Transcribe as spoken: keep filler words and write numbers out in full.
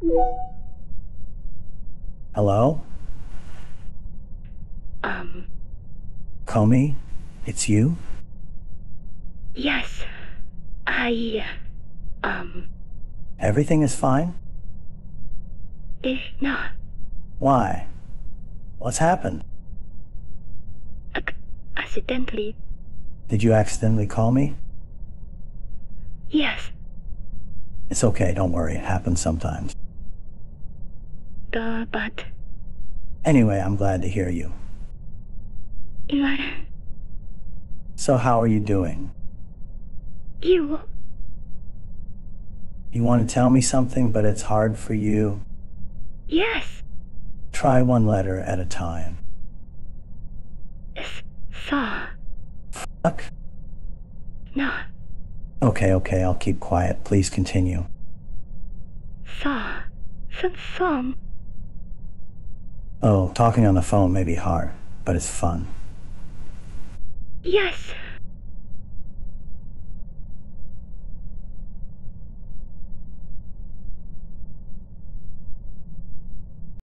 Hello? Um, Comey? It's you? yes. I, um, Everything is fine? if not, Why? What's happened? ac- accidentally, Did you accidentally call me? yes, It's okay, don't worry, it happens sometimes. the, but, Anyway, I'm glad to hear you. you, So how are you doing? you, You want to tell me something, but it's hard for you? yes, Try one letter at a time. s- saw, Fuck. no, Okay, okay, I'll keep quiet. Please continue. saw, some song, Oh, talking on the phone may be hard, but it's fun. yes.